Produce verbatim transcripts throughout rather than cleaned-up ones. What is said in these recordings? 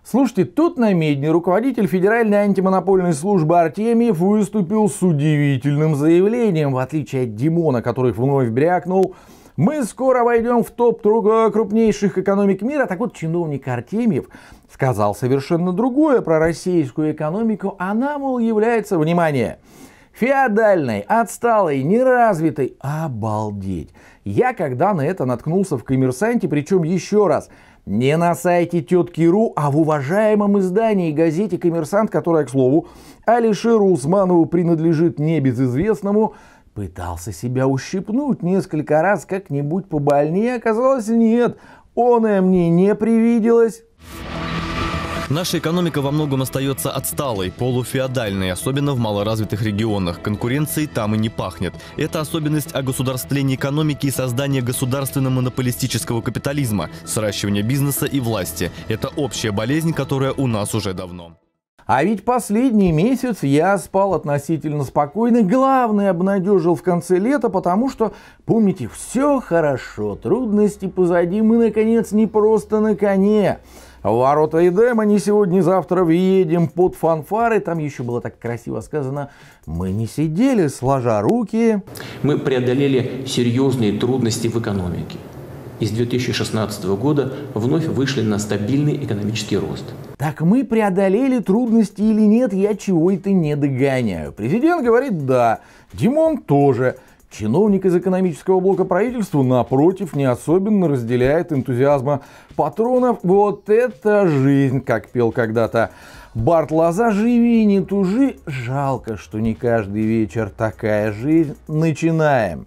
Слушайте, тут на Медне руководитель Федеральной антимонопольной службы Артемьев выступил с удивительным заявлением. В отличие от Димона, который вновь брякнул: мы скоро войдем в топ крупнейших экономик мира. Так вот, чиновник Артемьев сказал совершенно другое про российскую экономику. Она, мол, является, внимание, феодальной, отсталой, неразвитой. Обалдеть! Я когда на это наткнулся в «Коммерсанте», причем еще раз, не на сайте тетки.ру, а в уважаемом издании газете «Коммерсант», которая, к слову, Алишеру Усманову принадлежит небезызвестному, пытался себя ущипнуть несколько раз как-нибудь побольнее. Оказалось, нет, оное мне не привиделось. Наша экономика во многом остается отсталой, полуфеодальной, особенно в малоразвитых регионах. Конкуренцией там и не пахнет. Это особенность огосударствления экономики и создания государственно-монополистического капитализма, сращивания бизнеса и власти. Это общая болезнь, которая у нас уже давно. А ведь последний месяц я спал относительно спокойно. Главное, обнадежил в конце лета, потому что, помните, все хорошо, трудности позади, мы, наконец, не просто на коне. В ворота Эдема не сегодня-завтра въедем под фанфары. Там еще было так красиво сказано: мы не сидели сложа руки. Мы преодолели серьезные трудности в экономике. И с две тысячи шестнадцатого года вновь вышли на стабильный экономический рост. Так мы преодолели трудности или нет, я чего-то не догоняю. Президент говорит да, Димон тоже. Чиновник из экономического блока правительства, напротив, не особенно разделяет энтузиазма патронов. Вот это жизнь, как пел когда-то Барт Лоза: живи, не тужи. Жалко, что не каждый вечер такая жизнь. Начинаем.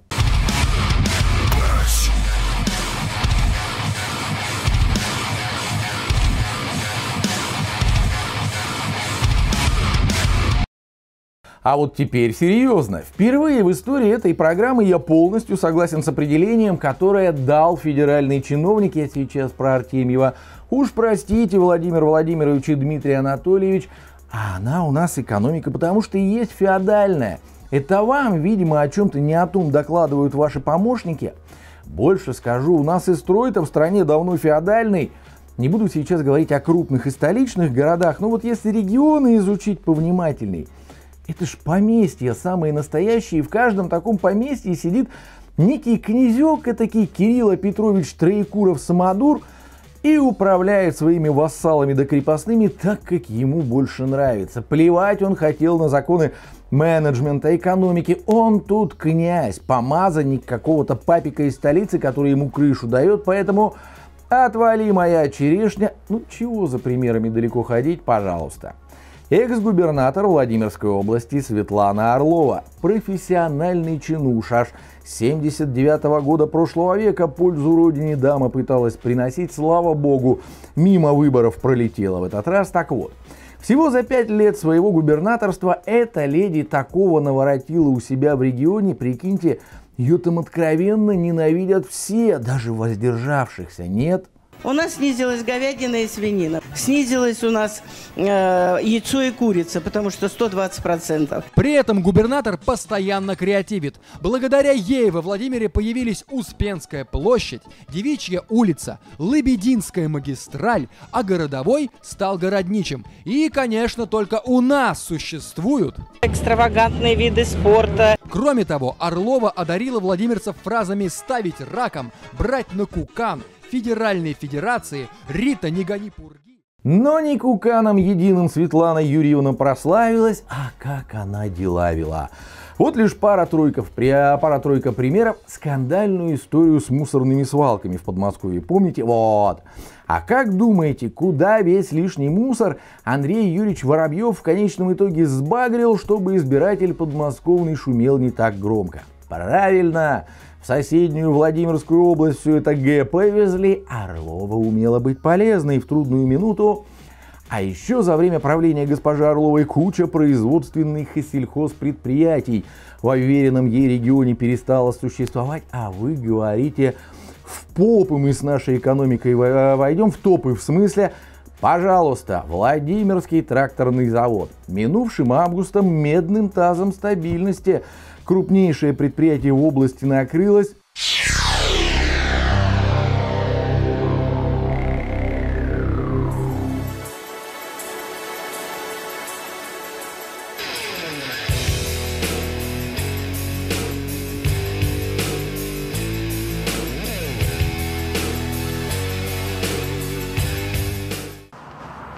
А вот теперь серьезно. Впервые в истории этой программы я полностью согласен с определением, которое дал федеральный чиновник. Я сейчас про Артемьева. Уж простите, Владимир Владимирович и Дмитрий Анатольевич, а она у нас экономика, потому что и есть феодальная. Это вам, видимо, о чем-то не о том докладывают ваши помощники. Больше скажу, у нас и строй-то в стране давно феодальный. Не буду сейчас говорить о крупных и столичных городах, но вот если регионы изучить повнимательней, это ж поместья самые настоящие. В каждом таком поместье сидит некий князек, этакий Кирилл Петрович Троекуров-Самодур, и управляет своими вассалами да крепостными так, как ему больше нравится. Плевать он хотел на законы менеджмента, экономики. Он тут князь, помазанник какого-то папика из столицы, который ему крышу дает, поэтому отвали, моя черешня. Ну чего за примерами далеко ходить, пожалуйста. Экс-губернатор Владимирской области Светлана Орлова, профессиональный чинуш, аж с семьдесят девятого года прошлого века пользу родине дама пыталась приносить, слава богу, мимо выборов пролетела в этот раз. Так вот, всего за пять лет своего губернаторства эта леди такого наворотила у себя в регионе, прикиньте, ее там откровенно ненавидят все, даже воздержавшихся нет. У нас снизилась говядина и свинина. Снизилось у нас э, яйцо и курица, потому что сто двадцать процентов. При этом губернатор постоянно креативит. Благодаря ей во Владимире появились Успенская площадь, Девичья улица, Лебединская магистраль, а городовой стал городничим. И, конечно, только у нас существуют Экстравагантные виды спорта. Кроме того, Орлова одарила владимирцев фразами «ставить раком», «брать на кукан», Федеральной Федерации, «Рита, не гони пурги». Но не куканом единым Светлана Юрьевна прославилась, а как она дела вела. Вот лишь пара-тройка пара-тройка примеров. Скандальную историю с мусорными свалками в Подмосковье. Помните? Вот. А как думаете, куда весь лишний мусор Андрей Юрьевич Воробьев в конечном итоге сбагрил, чтобы избиратель подмосковный шумел не так громко? Правильно! В соседнюю Владимирскую область все это ГП везли. Орлова умела быть полезной в трудную минуту. А еще за время правления госпожи Орловой куча производственных и сельхозпредприятий в уверенном ей регионе перестала существовать. А вы говорите, в попы мы с нашей экономикой войдем, в топы в смысле. Пожалуйста, Владимирский тракторный завод. Минувшим августом медным тазом стабильности крупнейшее предприятие в области накрылось.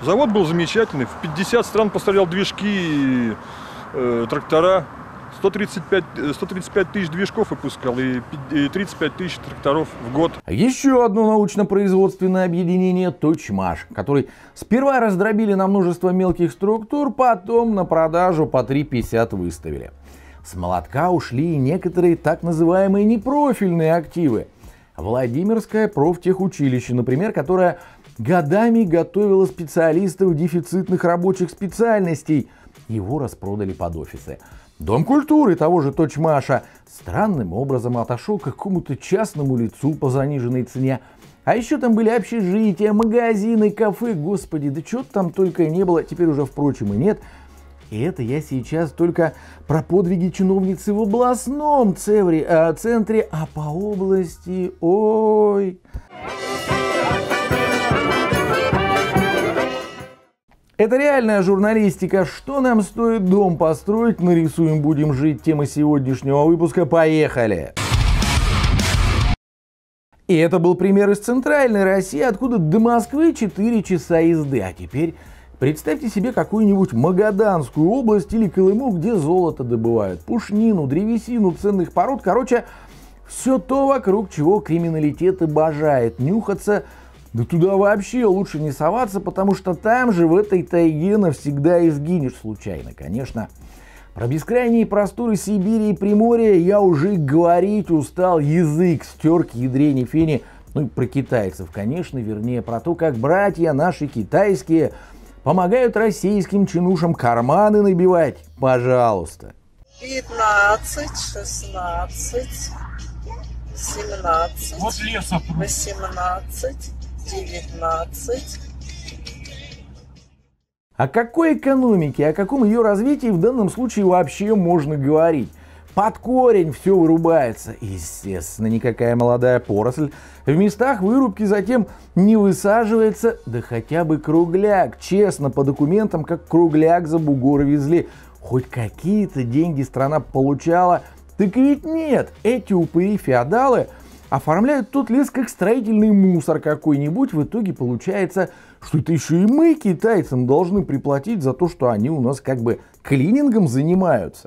Завод был замечательный. В пятьдесят стран поставлял движки, э, трактора. сто тридцать пять, сто тридцать пять тысяч движков выпускал и тридцать пять тысяч тракторов в год. Еще одно научно-производственное объединение «Точмаш», который сперва раздробили на множество мелких структур, потом на продажу по три пятьдесят выставили. С молотка ушли и некоторые так называемые непрофильные активы. Владимирское профтехучилище, например, которое годами готовило специалистов дефицитных рабочих специальностей. Его распродали под офисы. Дом культуры того же Точмаша странным образом отошел к какому-то частному лицу по заниженной цене. А еще там были общежития, магазины, кафе. Господи, да чего там только не было. Теперь уже, впрочем, и нет. И это я сейчас только про подвиги чиновницы в областном цевре, э, центре, а по области, ой... Это реальная журналистика. Что нам стоит дом построить? Нарисуем, будем жить. Тема сегодняшнего выпуска. Поехали! И это был пример из центральной России, откуда до Москвы четыре часа езды. А теперь представьте себе какую-нибудь Магаданскую область или Колыму, где золото добывают, пушнину, древесину ценных пород. Короче, все то, вокруг чего криминалитет обожает нюхаться. Да туда вообще лучше не соваться, потому что там же, в этой тайге, навсегда и сгинешь случайно. Конечно, про бескрайние просторы Сибири и Приморья я уже говорить устал, язык стер к ядрене фени. Ну и про китайцев, конечно, вернее, про то, как братья наши китайские помогают российским чинушам карманы набивать. Пожалуйста. пятнадцать, шестнадцать, семнадцать, вот лесов. восемнадцать, девятнадцать. О какой экономике, о каком ее развитии в данном случае вообще можно говорить? Под корень все вырубается. Естественно, никакая молодая поросль в местах вырубки затем не высаживается. Да хотя бы кругляк. Честно, по документам, как кругляк за бугор везли. Хоть какие-то деньги страна получала. Так ведь нет, эти упыри-феодалы оформляют тот лес как строительный мусор какой-нибудь. В итоге получается, что это еще и мы китайцам должны приплатить за то, что они у нас как бы клинингом занимаются.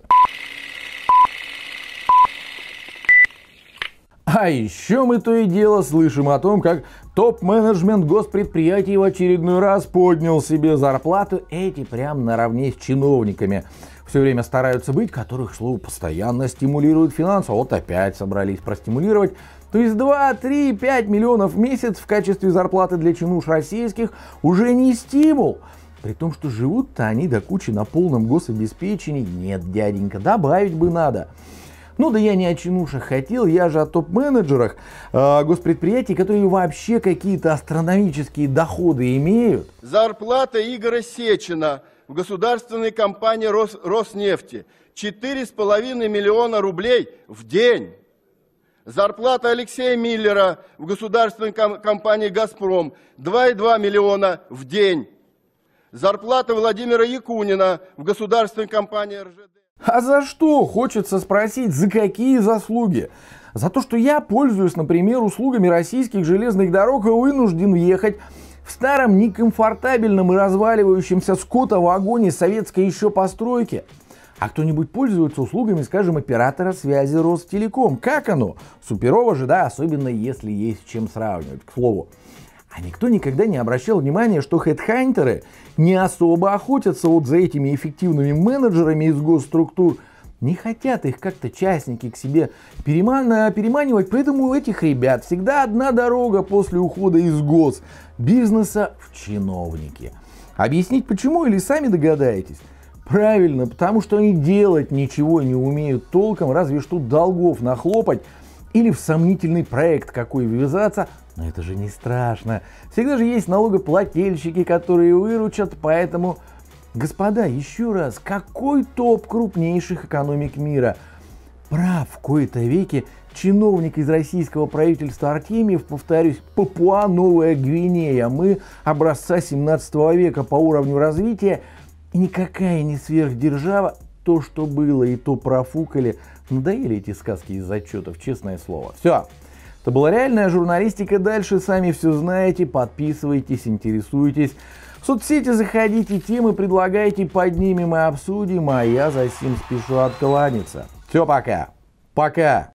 А еще мы то и дело слышим о том, как топ-менеджмент госпредприятий в очередной раз поднял себе зарплату. Эти прям наравне с чиновниками все время стараются быть, которых, к слову, постоянно стимулируют финансово. Вот опять собрались простимулировать. То есть два, три, пять миллионов в месяц в качестве зарплаты для чинуш российских уже не стимул. При том, что живут-то они до кучи на полном гособеспечении. Нет, дяденька, добавить бы надо. Ну да я не о чинушах хотел, я же о топ-менеджерах э, госпредприятий, которые вообще какие-то астрономические доходы имеют. Зарплата Игоря Сечина в государственной компании Рос, Роснефти четыре с половиной миллиона рублей в день. Зарплата Алексея Миллера в государственной ком- компании «Газпром» два и два миллиона в день. Зарплата Владимира Якунина в государственной компании эр жэ дэ. А за что, хочется спросить, за какие заслуги? За то, что я пользуюсь, например, услугами российских железных дорог и вынужден ехать в старом некомфортабельном и разваливающемся скотовагоне советской еще постройки. А кто-нибудь пользуется услугами, скажем, оператора связи Ростелеком. Как оно? Суперово же, да, особенно если есть с чем сравнивать, к слову. А никто никогда не обращал внимания, что хедхантеры не особо охотятся вот за этими эффективными менеджерами из госструктур. Не хотят их как-то частники к себе переман... переманивать, поэтому у этих ребят всегда одна дорога после ухода из госбизнеса в чиновники. Объяснить почему или сами догадаетесь? Правильно, потому что они делать ничего не умеют толком, разве что долгов нахлопать или в сомнительный проект какой ввязаться. Но это же не страшно. Всегда же есть налогоплательщики, которые выручат, поэтому, господа, еще раз, какой топ крупнейших экономик мира? Прав в кои-то веки чиновник из российского правительства Артемьев, повторюсь, Папуа-Новая Гвинея. Мы образца семнадцатого века по уровню развития. И никакая не сверхдержава. То, что было, и то профукали. Надоели эти сказки из отчетов, честное слово. Все. Это была реальная журналистика. Дальше сами все знаете. Подписывайтесь, интересуйтесь. В соцсети заходите, темы предлагайте, поднимем и обсудим. А я за сим спешу откланяться. Все, пока. Пока.